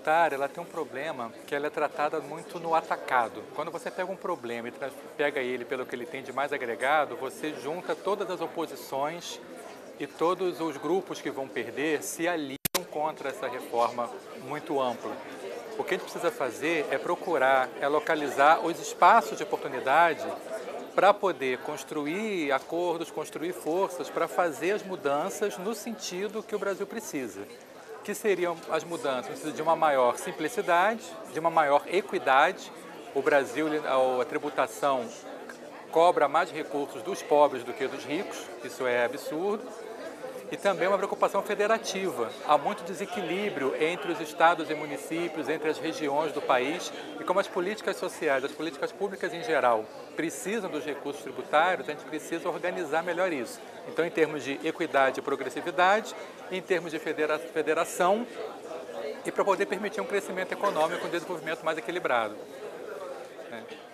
tributária ela tem um problema que ela é tratada muito no atacado. Quando você pega um problema e pega ele pelo que ele tem de mais agregado, você junta todas as oposições e todos os grupos que vão perder se aliam contra essa reforma muito ampla. O que a gente precisa fazer é procurar, localizar os espaços de oportunidade para poder construir acordos, construir forças para fazer as mudanças no sentido que o Brasil precisa. Que seriam as mudanças no sentido de uma maior simplicidade, de uma maior equidade. O Brasil, a tributação cobra mais recursos dos pobres do que dos ricos, isso é absurdo. E também uma preocupação federativa. Há muito desequilíbrio entre os estados e municípios, entre as regiões do país, e como as políticas sociais, as políticas públicas em geral, precisam dos recursos tributários, a gente precisa organizar melhor isso. Então, em termos de equidade e progressividade, em termos de federação, e para poder permitir um crescimento econômico, um desenvolvimento mais equilibrado, né?